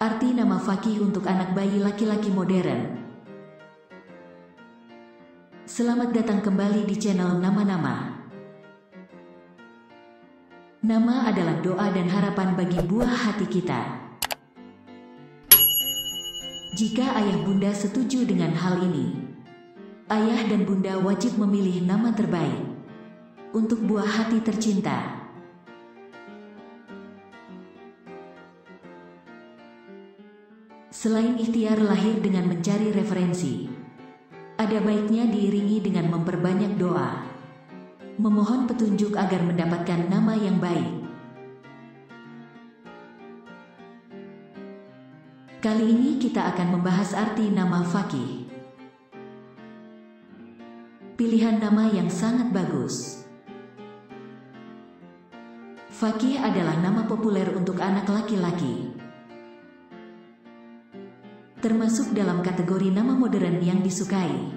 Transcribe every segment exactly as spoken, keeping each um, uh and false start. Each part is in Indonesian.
Arti nama Fakih untuk anak bayi laki-laki modern. Selamat datang kembali di channel Nama-Nama. Nama adalah doa dan harapan bagi buah hati kita. Jika ayah bunda setuju dengan hal ini, ayah dan bunda wajib memilih nama terbaik untuk buah hati tercinta. Selain ikhtiar lahir dengan mencari referensi, ada baiknya diiringi dengan memperbanyak doa, memohon petunjuk agar mendapatkan nama yang baik. Kali ini kita akan membahas arti nama Fakih. Pilihan nama yang sangat bagus. Fakih adalah nama populer untuk anak laki-laki, termasuk dalam kategori nama modern yang disukai.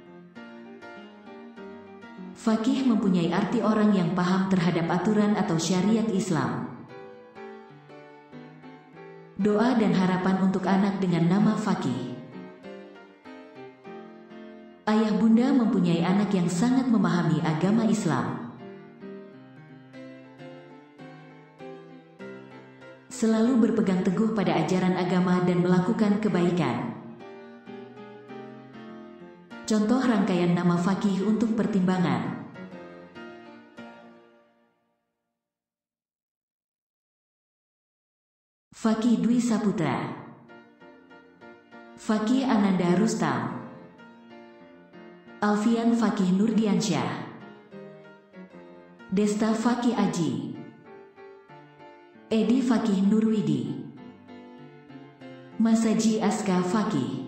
Fakih mempunyai arti orang yang paham terhadap aturan atau syariat Islam. Doa dan harapan untuk anak dengan nama Fakih. Ayah bunda mempunyai anak yang sangat memahami agama Islam, selalu berpegang teguh pada ajaran agama dan melakukan kebaikan. Contoh rangkaian nama Fakih untuk pertimbangan. Fakih Dwi Saputra, Fakih Ananda Rustam, Alfian Fakih Nurdiansyah, Desta Fakih Aji, Edi Fakih Nurwidi, Masaji Aska Fakih.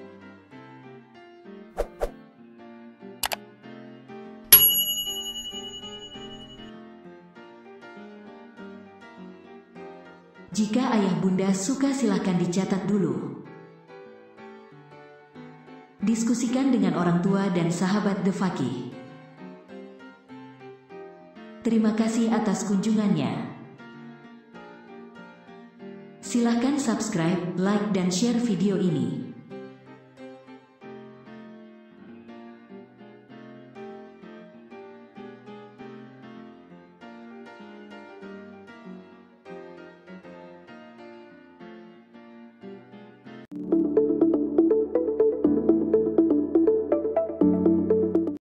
Jika ayah bunda suka, silakan dicatat dulu. Diskusikan dengan orang tua dan sahabat The Fakih. Terima kasih atas kunjungannya. Silahkan subscribe, like, dan share video ini.